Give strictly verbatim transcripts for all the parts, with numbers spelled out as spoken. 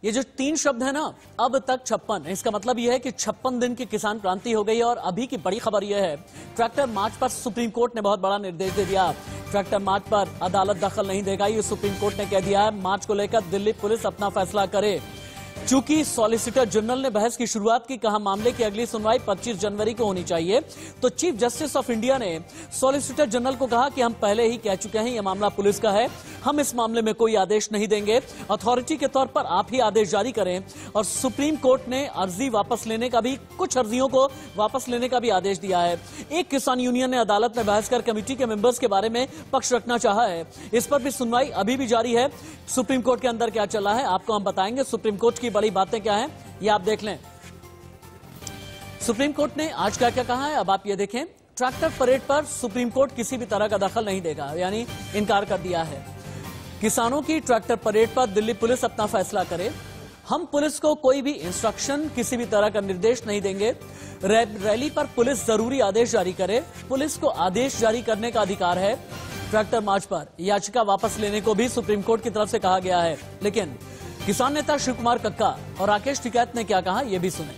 ये जो तीन शब्द है ना, अब तक छप्पन, इसका मतलब यह है कि छप्पन दिन की किसान क्रांति हो गई है। और अभी की बड़ी खबर यह है, ट्रैक्टर मार्च पर सुप्रीम कोर्ट ने बहुत बड़ा निर्देश दे दिया। ट्रैक्टर मार्च पर अदालत दखल नहीं देगा, ये सुप्रीम कोर्ट ने कह दिया है। मार्च को लेकर दिल्ली पुलिस अपना फैसला करे। चूंकि सॉलिसिटर जनरल ने बहस की शुरुआत की, कहा मामले की अगली सुनवाई पच्चीस जनवरी को होनी चाहिए। तो चीफ जस्टिस ऑफ इंडिया ने सॉलिसिटर जनरल को कहा कि हम पहले ही कह चुके हैं यह मामला पुलिस का है, हम इस मामले में कोई आदेश नहीं देंगे, अथॉरिटी के तौर पर आप ही आदेश जारी करें। और सुप्रीम कोर्ट ने अर्जी वापस लेने का भी, कुछ अर्जियों को वापस लेने का भी आदेश दिया है। एक किसान यूनियन ने अदालत में बहस कर कमेटी के मेंबर्स के बारे में पक्ष रखना चाहा है। इस पर भी सुनवाई अभी भी जारी है। सुप्रीम कोर्ट के अंदर क्या चला है आपको हम बताएंगे। सुप्रीम कोर्ट की बड़ी बातें क्या हैं ये आप देख लें। सुप्रीम कोर्ट ने आज क्या क्या कहा है अब आप ये देखें। ट्रैक्टर परेड पर सुप्रीम कोर्ट किसी भी तरह का दखल नहीं देगा, यानी इनकार कर दिया है। किसानों की ट्रैक्टर परेड पर दिल्ली पुलिस अपना फैसला करे। हम पुलिस को कोई भी इंस्ट्रक्शन, किसी भी तरह का निर्देश नहीं देंगे। रै, रैली पर पुलिस जरूरी आदेश जारी करे, पुलिस को आदेश जारी करने का अधिकार है। ट्रैक्टर मार्च पर याचिका वापस लेने को भी सुप्रीम कोर्ट की तरफ से कहा गया है। लेकिन किसान नेता शिव कुमार कक्का और राकेश टिकैत ने क्या कहा ये भी सुने।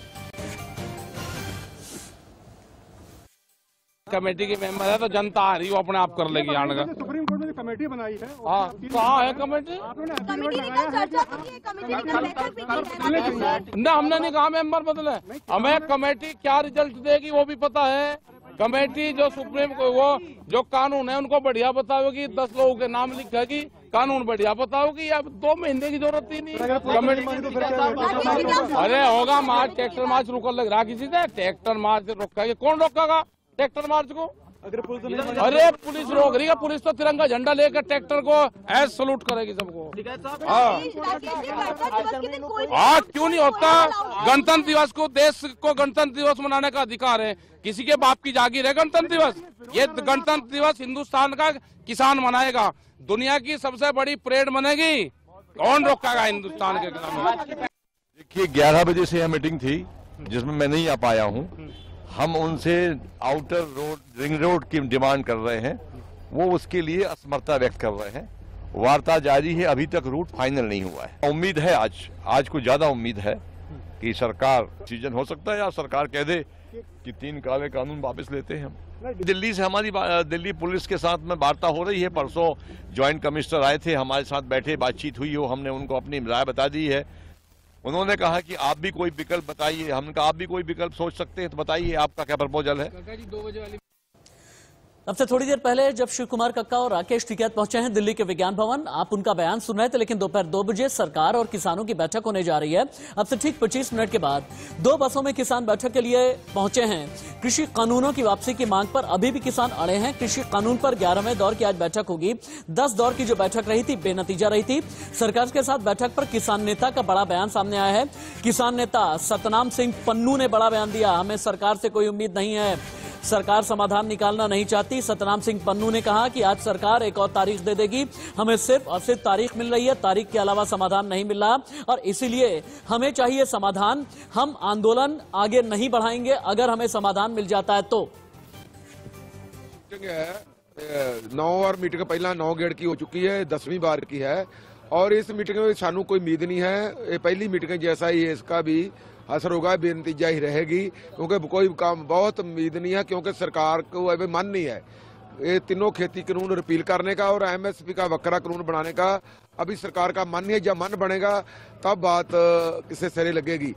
कमेटी के मेंबर है तो जनता आ रही, वो अपने आप कर लेगी। आने का सुप्रीम कोर्ट में कमेटी बनाई है। हाँ, कहाँ है कमेटी? ना हमने नहीं कहा मेंबर बदले, हमें कमेटी क्या रिजल्ट देगी वो भी पता है। कमेटी जो सुप्रीम को, वो जो कानून है उनको बढ़िया बताओगी, दस लोगों के नाम लिखेगी, कानून बढ़िया बताओगी। अब दो महीने की जरूरत ही नहीं कमेटी। अरे होगा मार्च, ट्रैक्टर मार्च रुक लग रहा किसी से, ट्रैक्टर मार्च रोका, कौन रोकेगा ट्रैक्टर मार्च को? अगर पुलिस नहीं, अरे पुलिस रोक रही है, पुलिस तो तिरंगा झंडा लेकर ट्रैक्टर को ऐसे सलूट करेगी सबको। हाँ हाँ, क्यों नहीं होता? गणतंत्र दिवस को, देश को गणतंत्र दिवस मनाने का अधिकार है। किसी के बाप की जागीर है गणतंत्र दिवस? ये गणतंत्र दिवस हिंदुस्तान का किसान मनाएगा। दुनिया की सबसे बड़ी परेड बनेगी, कौन रोकेगा हिंदुस्तान के किसान? देखिए, ग्यारह बजे से यह मीटिंग थी जिसमें मैं नहीं आ पाया हूँ। हम उनसे आउटर रोड, रिंग रोड की डिमांड कर रहे हैं, वो उसके लिए असमर्थता व्यक्त कर रहे हैं। वार्ता जारी है, अभी तक रूट फाइनल नहीं हुआ है। उम्मीद है आज आज को ज्यादा उम्मीद है कि सरकार डिसीजन हो सकता है, या सरकार कह दे कि तीन काले कानून वापस लेते हैं हम। दिल्ली से हमारी दिल्ली पुलिस के साथ में वार्ता हो रही है। परसों ज्वाइंट कमिश्नर आए थे, हमारे साथ बैठे, बातचीत हुई हो, हमने उनको अपनी राय बता दी है। उन्होंने कहा कि आप भी कोई विकल्प बताइए। हमने कहा आप भी कोई विकल्प सोच सकते हैं तो बताइए, आपका क्या प्रपोजल है। दो बजे वाली अब से थोड़ी देर पहले जब शिव कुमार कक्का और राकेश टिकैत पहुंचे हैं दिल्ली के विज्ञान भवन, आप उनका बयान सुन रहे थे। लेकिन दोपहर दो बजे सरकार और किसानों की बैठक होने जा रही है। अब से ठीक पच्चीस मिनट के बाद दो बसों में किसान बैठक के लिए पहुंचे हैं। कृषि कानूनों की वापसी की मांग पर अभी भी किसान अड़े हैं। कृषि कानून पर ग्यारहवें दौर की आज बैठक होगी। दस दौर की जो बैठक रही थी बेनतीजा रही थी। सरकार के साथ बैठक पर किसान नेता का बड़ा बयान सामने आया है। किसान नेता सतनाम सिंह पन्नू ने बड़ा बयान दिया, हमें सरकार से कोई उम्मीद नहीं है, सरकार समाधान निकालना नहीं चाहती। सतनाम सिंह पन्नू ने कहा कि आज सरकार एक और तारीख दे देगी, हमें सिर्फ और सिर्फ तारीख मिल रही है, तारीख के अलावा समाधान नहीं मिल रहा और इसीलिए हमें चाहिए समाधान। हम आंदोलन आगे नहीं बढ़ाएंगे अगर हमें समाधान मिल जाता है तो। नौ और मीटिंग पहला नौ गेड़ की हो चुकी है, दसवीं बार की है और इस मीटिंग में सानू कोई उम्मीद नहीं है। ये पहली मीटिंग जैसा ही है, इसका भी असर होगा, बेनतीजा ही रहेगी क्योंकि कोई काम बहुत उम्मीद नहीं है, क्योंकि सरकार को अभी मन नहीं है ये तीनों खेती कानून रिपील करने का और एमएसपी का वक्रा कानून बनाने का। अभी सरकार का मन नहीं है, जब मन बनेगा तब बात किसे सिरे लगेगी।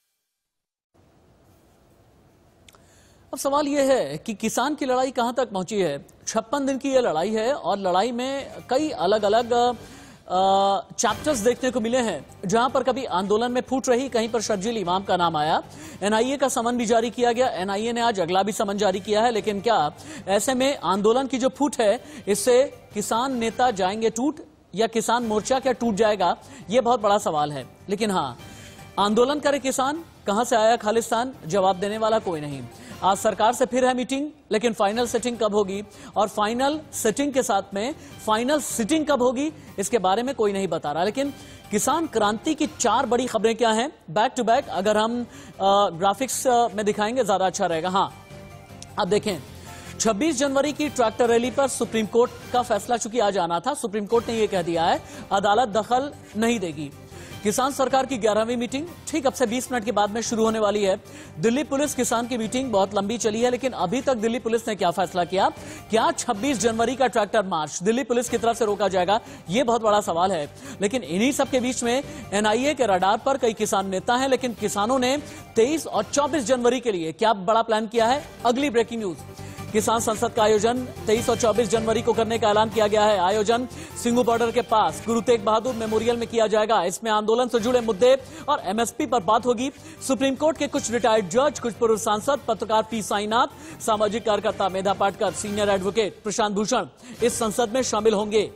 अब सवाल यह है कि किसान की लड़ाई कहां तक पहुंची है। छप्पन दिन की यह लड़ाई है और लड़ाई में कई अलग अलग चैप्टर्स देखने को मिले हैं, जहां पर कभी आंदोलन में फूट रही, कहीं पर शर्जील इमाम का नाम आया। एनआईए का समन भी जारी किया गया, एनआईए ने आज अगला भी समन जारी किया है। लेकिन क्या ऐसे में आंदोलन की जो फूट है इससे किसान नेता जाएंगे टूट या किसान मोर्चा क्या टूट जाएगा, यह बहुत बड़ा सवाल है। लेकिन हाँ, आंदोलन करे किसान, कहां से आया खालिस्तान, जवाब देने वाला कोई नहीं। आज सरकार से फिर है मीटिंग, लेकिन फाइनल सेटिंग कब होगी और फाइनल सेटिंग के साथ में फाइनल सिटिंग कब होगी इसके बारे में कोई नहीं बता रहा। लेकिन किसान क्रांति की चार बड़ी खबरें क्या हैं बैक टू बैक, अगर हम आ, ग्राफिक्स में दिखाएंगे ज्यादा अच्छा रहेगा। हाँ, अब देखें, छब्बीस जनवरी की ट्रैक्टर रैली पर सुप्रीम कोर्ट का फैसला चूंकि आज आना था, सुप्रीम कोर्ट ने यह कह दिया है अदालत दखल नहीं देगी। किसान सरकार की ग्यारहवीं मीटिंग ठीक अब से बीस मिनट के बाद में शुरू होने वाली है। दिल्ली पुलिस किसान की मीटिंग बहुत लंबी चली है, लेकिन अभी तक दिल्ली पुलिस ने क्या फैसला किया? क्या छब्बीस जनवरी का ट्रैक्टर मार्च दिल्ली पुलिस की तरफ से रोका जाएगा? यह बहुत बड़ा सवाल है। लेकिन इन्हीं सब के बीच में एनआईए के रडार पर कई किसान नेता हैं, लेकिन किसानों ने तेईस और चौबीस जनवरी के लिए क्या बड़ा प्लान किया है? अगली ब्रेकिंग न्यूज। किसान संसद का आयोजन तेईस और चौबीस जनवरी को करने का ऐलान किया गया है। आयोजन सिंघू बॉर्डर के पास गुरु तेग बहादुर मेमोरियल में किया जाएगा। इसमें आंदोलन से जुड़े मुद्दे और एमएसपी पर बात होगी। सुप्रीम कोर्ट के कुछ रिटायर्ड जज, कुछ पूर्व सांसद, पत्रकार पी साईनाथ, सामाजिक कार्यकर्ता मेधा पाटकर, सीनियर एडवोकेट प्रशांत भूषण इस संसद में शामिल होंगे।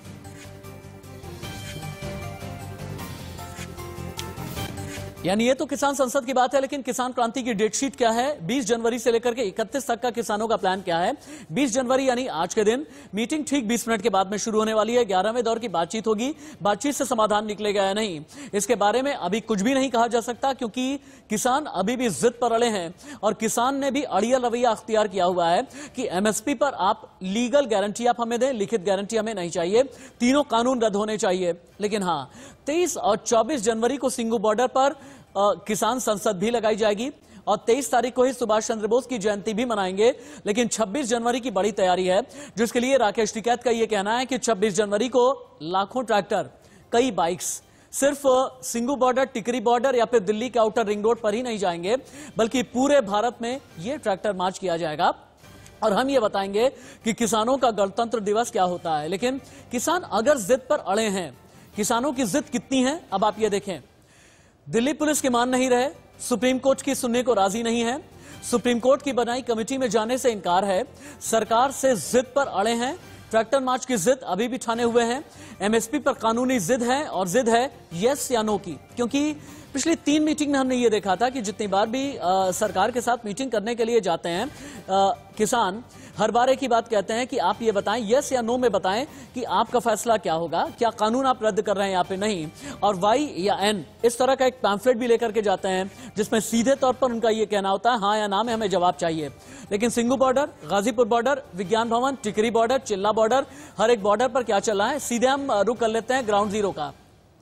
यानी ये तो किसान संसद की बात है, लेकिन किसान क्रांति की डेट शीट क्या है? बीस जनवरी से लेकर के इकतीस तक का किसानों का प्लान क्या है? बीस जनवरी यानी आज के दिन मीटिंग ठीक बीस मिनट के बाद में शुरू होने वाली है। ग्यारहवें दौर की बातचीत होगी। बातचीत से समाधान निकलेगा या नहीं, इसके बारे में अभी कुछ भी नहीं कहा जा सकता, क्योंकि किसान अभी भी जिद पर अड़े हैं और किसान ने भी अड़ियल रवैया अख्तियार किया हुआ है कि एमएसपी पर आप लीगल गारंटी आप हमें दें, लिखित गारंटी हमें नहीं चाहिए, तीनों कानून रद्द होने चाहिए। लेकिन हाँ, तेईस और चौबीस जनवरी को सिंघू बॉर्डर पर आ, किसान संसद भी लगाई जाएगी और तेईस तारीख को ही सुभाष चंद्र बोस की जयंती भी मनाएंगे। लेकिन छब्बीस जनवरी की बड़ी तैयारी है, जिसके लिए राकेश टिकैत का यह कहना है कि छब्बीस जनवरी को लाखों ट्रैक्टर, कई बाइक्स सिर्फ सिंघू बॉर्डर, टिकरी बॉर्डर या फिर दिल्ली के आउटर रिंग रोड पर ही नहीं जाएंगे, बल्कि पूरे भारत में यह ट्रैक्टर मार्च किया जाएगा। और हम ये बताएंगे कि किसानों का गणतंत्र दिवस क्या होता है। लेकिन किसान अगर जिद पर अड़े हैं, किसानों की जिद कितनी है अब आप ये देखें। दिल्ली पुलिस की मान नहीं रहे, सुप्रीम कोर्ट की सुनने को राजी नहीं है, सुप्रीम कोर्ट की बनाई कमेटी में जाने से इनकार है, सरकार से जिद पर अड़े हैं, ट्रैक्टर मार्च की जिद अभी भी ठाने हुए हैं, एमएसपी पर कानूनी जिद है और जिद है यस या नो की। क्योंकि पिछली तीन मीटिंग में हमने ये देखा था कि जितनी बार भी आ, सरकार के साथ मीटिंग करने के लिए जाते हैं आ, किसान, हर बार एक ही बात कहते हैं कि आप ये बताएं, यस या नो में बताएं कि आपका फैसला क्या होगा, क्या कानून आप रद्द कर रहे हैं यहाँ पे नहीं, और वाई या एन इस तरह का एक पैम्फलेट भी लेकर के जाते हैं जिसमें सीधे तौर पर उनका ये कहना होता है हाँ या ना में हमें जवाब चाहिए। लेकिन सिंघू बॉर्डर, गाजीपुर बॉर्डर, विज्ञान भवन, टिकरी बॉर्डर, चिल्ला बॉर्डर, हर एक बॉर्डर पर क्या चल रहा है, सीधे हम रुक कर लेते हैं ग्राउंड जीरो का।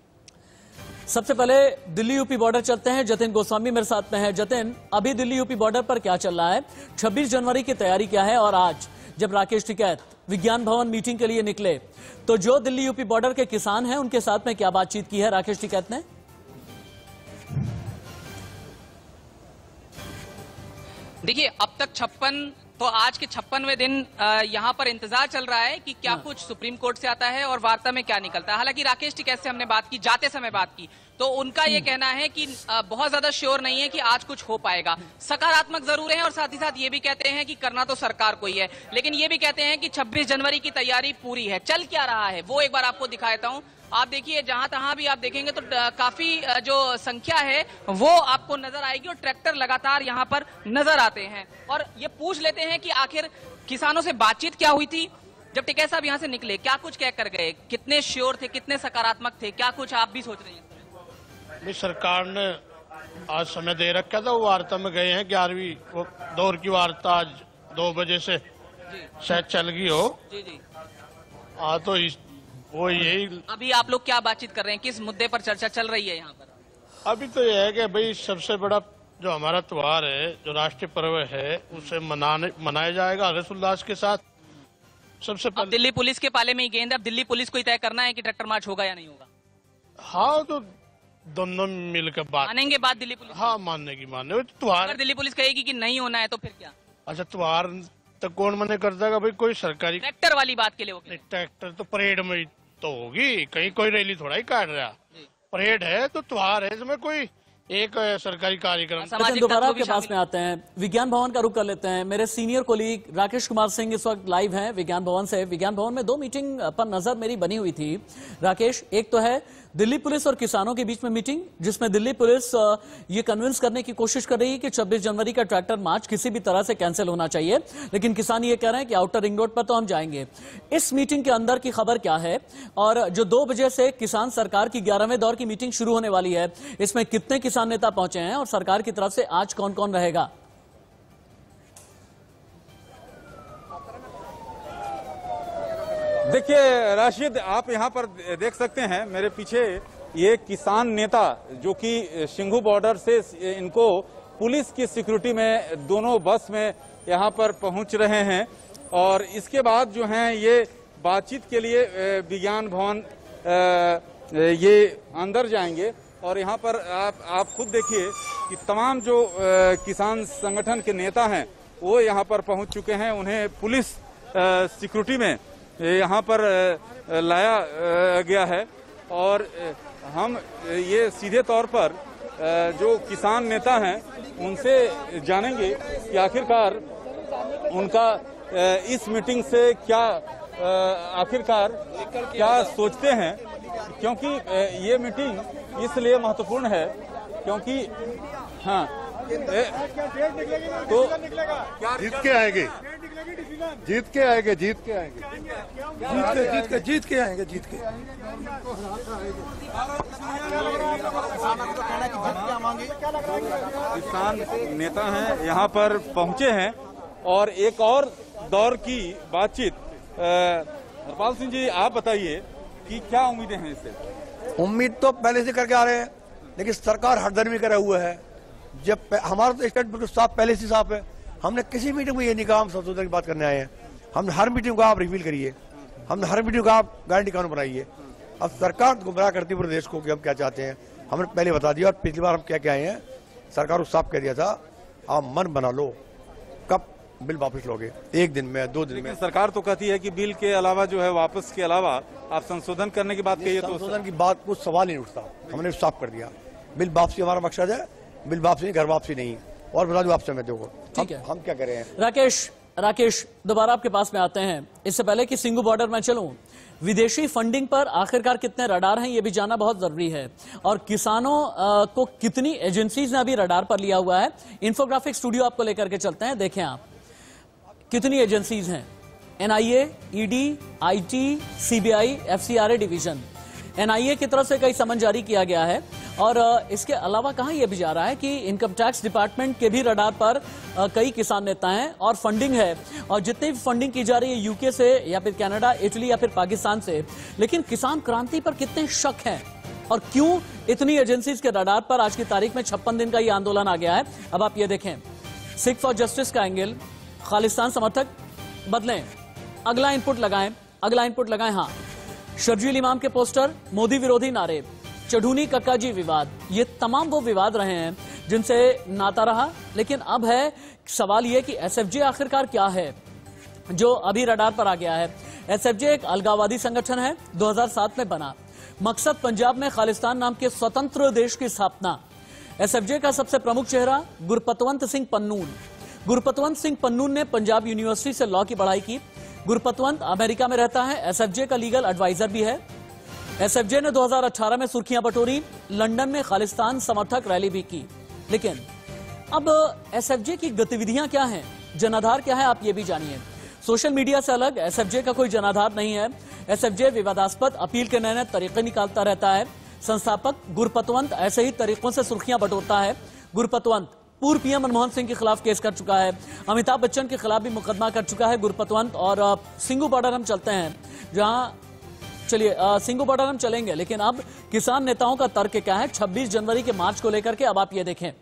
सबसे पहले दिल्ली यूपी बॉर्डर चलते हैं। जतिन गोस्वामी मेरे साथ में है। जतिन, अभी दिल्ली यूपी बॉर्डर पर क्या चल रहा है, छब्बीस जनवरी की तैयारी क्या है? और आज जब राकेश टिकैत विज्ञान भवन मीटिंग के लिए निकले तो जो दिल्ली यूपी बॉर्डर के किसान हैं उनके साथ में क्या बातचीत की है राकेश टिकैत ने? देखिए, अब तक छप्पन तो आज के छप्पनवें दिन यहाँ पर इंतजार चल रहा है कि क्या कुछ सुप्रीम कोर्ट से आता है और वार्ता में क्या निकलता है। हालांकि राकेश टिकैत से हमने बात की, जाते समय बात की, तो उनका ये कहना है कि बहुत ज्यादा श्योर नहीं है कि आज कुछ हो पाएगा। सकारात्मक जरूर है और साथ ही साथ ये भी कहते हैं कि करना तो सरकार को ही है, लेकिन ये भी कहते हैं कि छब्बीस जनवरी की तैयारी पूरी है। चल क्या रहा है वो एक बार आपको दिखाता हूँ। आप देखिए, जहां तहां भी आप देखेंगे तो काफी जो संख्या है वो आपको नजर आएगी और ट्रैक्टर लगातार यहां पर नजर आते हैं। और ये पूछ लेते हैं कि आखिर किसानों से बातचीत क्या हुई थी जब टिकैत साहब यहां से निकले, क्या कुछ कह कर गए, कितने श्योर थे, कितने सकारात्मक थे, क्या कुछ आप भी सोच रहे हैं? सरकार ने आज समय दे रखा था, वो वार्ता में गए हैं। ग्यारहवीं दौर की वार्ता आज दो बजे से शायद चल गई हो। जी जी हाँ, तो इस वो यही। अभी आप लोग क्या बातचीत कर रहे हैं, किस मुद्दे पर चर्चा चल रही है यहाँ पर? अभी तो यह है कि भाई सबसे बड़ा जो हमारा त्योहार है, जो राष्ट्रीय पर्व है, उसे मनाने मनाया जाएगा हर्षोल्लास के साथ। सबसे पहले दिल्ली पुलिस के पाले में ही गेंद है, अब दिल्ली पुलिस को ही तय करना है कि ट्रैक्टर मार्च होगा या नहीं होगा। हाँ, तो दोनों मिलकर बात मानेंगे बात दिल्ली पुलिस? हाँ, मानने की मानने। त्योहार अगर दिल्ली पुलिस कहेगी कि नहीं होना है तो फिर क्या? अच्छा, त्योहार तो कौन मना कर देगा भाई? कोई सरकारी ट्रैक्टर वाली बात के लिए ट्रैक्टर तो परेड में तो होगी, कहीं कोई रैली थोड़ा ही काट रहा। परेड है तो त्योहार है, इसमें कोई एक सरकारी कार्यक्रम। दोबारा आपके पास में आते हैं, विज्ञान भवन का रुख कर लेते हैं। मेरे सीनियर कोलीग राकेश कुमार सिंह इस वक्त लाइव हैं विज्ञान भवन से। विज्ञान भवन में दो मीटिंग पर नजर मेरी बनी हुई थी राकेश। एक तो है दिल्ली पुलिस और किसानों के बीच में मीटिंग, जिसमें दिल्ली पुलिस ये कन्विंस करने की कोशिश कर रही है कि छब्बीस जनवरी का ट्रैक्टर मार्च किसी भी तरह से कैंसिल होना चाहिए, लेकिन किसान ये कह रहे हैं कि आउटर रिंग रोड पर तो हम जाएंगे। इस मीटिंग के अंदर की खबर क्या है, और जो दो बजे से किसान सरकार की ग्यारहवें दौर की मीटिंग शुरू होने वाली है, इसमें कितने किसान नेता पहुंचे हैं और सरकार की तरफ से आज कौन कौन रहेगा? देखिए राशिद, आप यहाँ पर देख सकते हैं मेरे पीछे ये किसान नेता जो कि सिंघू बॉर्डर से इनको पुलिस की सिक्योरिटी में दोनों बस में यहाँ पर पहुँच रहे हैं और इसके बाद जो हैं ये बातचीत के लिए विज्ञान भवन ये अंदर जाएंगे और यहाँ पर आप आप खुद देखिए कि तमाम जो किसान संगठन के नेता हैं वो यहाँ पर पहुँच चुके हैं। उन्हें पुलिस सिक्योरिटी में यहाँ पर लाया गया है और हम ये सीधे तौर पर जो किसान नेता हैं उनसे जानेंगे कि आखिरकार उनका इस मीटिंग से क्या आखिरकार क्या सोचते हैं, क्योंकि ये मीटिंग इसलिए महत्वपूर्ण है क्योंकि हाँ तो जीत के आएंगे जीत के आएंगे जीत के आएंगे जीत के जीत के आएंगे जीत के किसान नेता हैं यहाँ पर पहुँचे हैं और एक और दौर की बातचीत। हरपाल सिंह जी, आप बताइए कि क्या उम्मीदें हैं इससे? उम्मीद तो पहले से करके आ रहे हैं, लेकिन सरकार हरदर्मी करे हुए है। जब हमारा तो स्टेट बिल्कुल साफ पहले से साफ है। हमने किसी मीटिंग में ये नहीं कहा हम संशोधन की बात करने आए हैं। हमने हर मीटिंग को आप रिवील करिए, हमने हर मीटिंग को आप गारंटी कानून बनाइए। अब सरकार गुमराह करती पूरे देश को कि हम क्या चाहते हैं, हमने पहले बता दिया और पिछली बार हम क्या क्या आए हैं। सरकार को साफ कह दिया था आप मन बना लो, कब बिल वापस लोगे, एक दिन में दो दिन में। सरकार तो कहती है कि बिल के अलावा जो है वापस के अलावा आप संशोधन करने की बात कही है, तो संशोधन की बात कुछ सवाल ही नहीं उठता। हमने साफ कर दिया बिल वापसी हमारा मकसद है, बिल वापसी घर वापसी नहीं। और बता दो आप समय दो ठीक है, हम क्या करें। राकेश राकेश दोबारा आपके पास में आते हैं। इससे पहले कि सिंघू बॉर्डर में चलूं, विदेशी फंडिंग पर आखिरकार कितने रडार हैं ये भी जानना बहुत जरूरी है और किसानों को कितनी एजेंसीज ने अभी रडार पर लिया हुआ है। इंफोग्राफिक स्टूडियो आपको लेकर के चलते हैं, देखें आप कितनी एजेंसीज हैं। NIA, ED, IT, CBI, FCRA division. NIA की तरफ से कई समन जारी किया गया है और इसके अलावा कहां यह भी जा रहा है कि इनकम टैक्स डिपार्टमेंट के भी रडार पर कई किसान नेता हैं और फंडिंग है। और जितनी भी फंडिंग की जा रही है यूके से या फिर कनाडा, इटली या फिर पाकिस्तान से, लेकिन किसान क्रांति पर कितने शक हैं और क्यों इतनी एजेंसीज के रडार पर आज की तारीख में छप्पन दिन का ये आंदोलन आ गया है। अब आप ये देखें, सिख फॉर जस्टिस का एंगल, खालिस्तान समर्थक बदलें, अगला इनपुट लगाएं, अगला इनपुट लगाएं। हाँ, शर्जील इमाम के पोस्टर, मोदी विरोधी नारे, चढ़ूनी कक्काजी विवाद, ये तमाम वो विवाद रहे हैं जिनसे नाता रहा। लेकिन अब है सवाल ये कि एसएफजे आखिरकार क्या है जो अभी रडार पर आ गया है। एसएफजे एक अलगाववादी संगठन है, दो हज़ार सात में बना। मकसद पंजाब में खालिस्तान नाम के स्वतंत्र देश की स्थापना। एसएफजे का सबसे प्रमुख चेहरा गुरपतवंत सिंह पन्नून। गुरपतवंत सिंह पन्नून ने पंजाब यूनिवर्सिटी से लॉ की पढ़ाई की। गुरपतवंत अमेरिका में रहता है, एसएफजे का लीगल एडवाइजर भी है। एसएफजे ने दो हज़ार अठारह में सुर्खियां बटोरी, लंदन में खालिस्तान समर्थक रैली भी की। लेकिन अब एसएफजे की गतिविधियां क्या हैं, जनाधार क्या है, आप ये भी जानिए। सोशल मीडिया से अलग एसएफजे का कोई जनाधार नहीं है। एसएफजे विवादास्पद अपील के नए नए तरीके निकालता रहता है। संस्थापक गुरपतवंत ऐसे ही तरीकों से सुर्खियां बटोरता है। गुरपतवंत पूर्व पीएम मनमोहन सिंह के खिलाफ केस कर चुका है, अमिताभ बच्चन के खिलाफ भी मुकदमा कर चुका है गुरपतवंत। और सिंघू बॉर्डर हम चलते हैं, जहां चलिए सिंघू बॉर्डर हम चलेंगे, लेकिन अब किसान नेताओं का तर्क क्या है छब्बीस जनवरी के मार्च को लेकर के। अब आप ये देखें,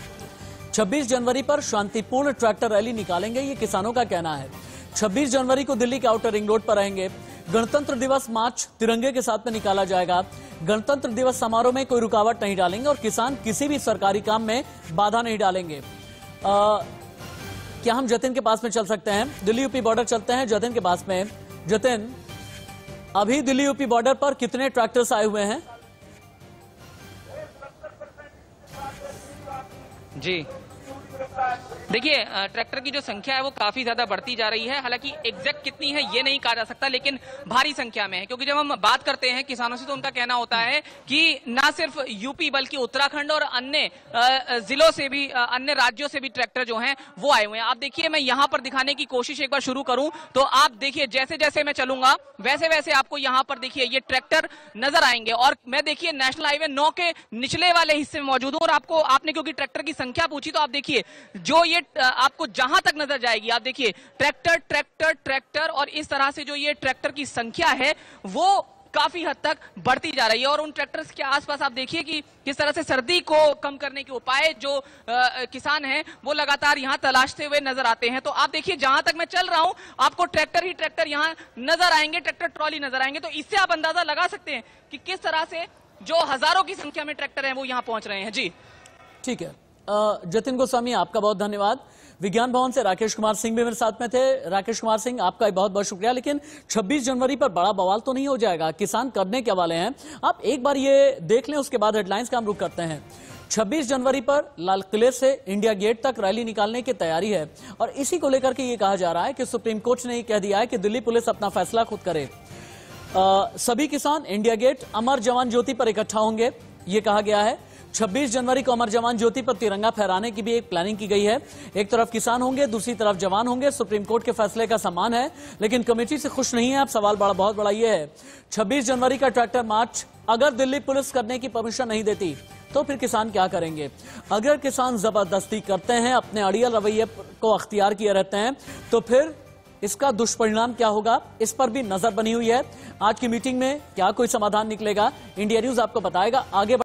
छब्बीस जनवरी पर शांतिपूर्ण ट्रैक्टर रैली निकालेंगे, ये किसानों का कहना है। छब्बीस जनवरी को दिल्ली के आउटर रिंग रोड पर रहेंगे। गणतंत्र दिवस मार्च तिरंगे के साथ में निकाला जाएगा। गणतंत्र दिवस समारोह में कोई रुकावट नहीं डालेंगे और किसान किसी भी सरकारी काम में बाधा नहीं डालेंगे। आ, क्या हम जतिन के पास में चल सकते हैं? दिल्ली यूपी बॉर्डर चलते हैं जतिन के पास में। जतिन, अभी दिल्ली यूपी बॉर्डर पर कितने ट्रैक्टर्स आए हुए हैं? जी देखिए, ट्रैक्टर की जो संख्या है वो काफी ज्यादा बढ़ती जा रही है। हालांकि एग्जैक्ट कितनी है ये नहीं कहा जा सकता, लेकिन भारी संख्या में है। क्योंकि जब हम बात करते हैं किसानों से तो उनका कहना होता है कि ना सिर्फ यूपी बल्कि उत्तराखंड और अन्य जिलों से भी, अन्य राज्यों से भी ट्रैक्टर जो हैं वो आए हुए हैं। आप देखिए, मैं यहाँ पर दिखाने की कोशिश एक बार शुरू करूं तो आप देखिए, जैसे जैसे मैं चलूंगा वैसे वैसे आपको यहाँ पर देखिए ये ट्रैक्टर नजर आएंगे। और मैं देखिए नेशनल हाईवे नौ के निचले वाले हिस्से में मौजूद हूँ और आपको आपने क्योंकि ट्रैक्टर की संख्या पूछी तो आप देखिए जो ये आपको जहां तक नजर जाएगी, आप देखिए ट्रैक्टर ट्रैक्टर ट्रैक्टर और इस तरह से जो ये ट्रैक्टर की संख्या है वो काफी हद तक बढ़ती जा रही है। और उन ट्रैक्टर्स के आसपास आप देखिए कि किस तरह से सर्दी को कम करने के उपाय जो आ, किसान हैं वो लगातार यहाँ तलाशते हुए नजर आते हैं। तो आप देखिए जहां तक मैं चल रहा हूं आपको ट्रैक्टर ही ट्रैक्टर यहाँ नजर आएंगे, ट्रैक्टर ट्रॉली नजर आएंगे। तो इससे आप अंदाजा लगा सकते हैं कि किस तरह से जो हजारों की संख्या में ट्रैक्टर हैं वो यहाँ पहुंच रहे हैं। जी ठीक है, जतिन गोस्वामी आपका बहुत धन्यवाद। विज्ञान भवन से राकेश कुमार सिंह भी मेरे साथ में थे। राकेश कुमार सिंह आपका बहुत बहुत शुक्रिया। लेकिन छब्बीस जनवरी पर बड़ा बवाल तो नहीं हो जाएगा? किसान करने के वाले हैं, आप एक बार ये देख लें, उसके बाद हेडलाइंस का हम रुख करते हैं। छब्बीस जनवरी पर लाल किले से इंडिया गेट तक रैली निकालने की तैयारी है और इसी को लेकर के ये कहा जा रहा है कि सुप्रीम कोर्ट ने कह दिया है कि दिल्ली पुलिस अपना फैसला खुद करे। आ, सभी किसान इंडिया गेट अमर जवान ज्योति पर इकट्ठा होंगे, ये कहा गया है। छब्बीस जनवरी को अमर जवान ज्योति पर तिरंगा फहराने की भी एक प्लानिंग की गई है। एक तरफ किसान होंगे, दूसरी तरफ जवान होंगे। सुप्रीम कोर्ट के फैसले का सम्मान है, लेकिन कमेटी से खुश नहीं है। अब सवाल बड़ा बहुत बड़ा ये है, छब्बीस जनवरी का ट्रैक्टर मार्च अगर दिल्ली पुलिस करने की परमिशन नहीं देती तो फिर किसान क्या करेंगे? अगर किसान जबरदस्ती करते हैं, अपने अड़ियल रवैये को अख्तियार किए रहते हैं, तो फिर इसका दुष्परिणाम क्या होगा, इस पर भी नजर बनी हुई है। आज की मीटिंग में क्या कोई समाधान निकलेगा, इंडिया न्यूज आपको बताएगा। आगे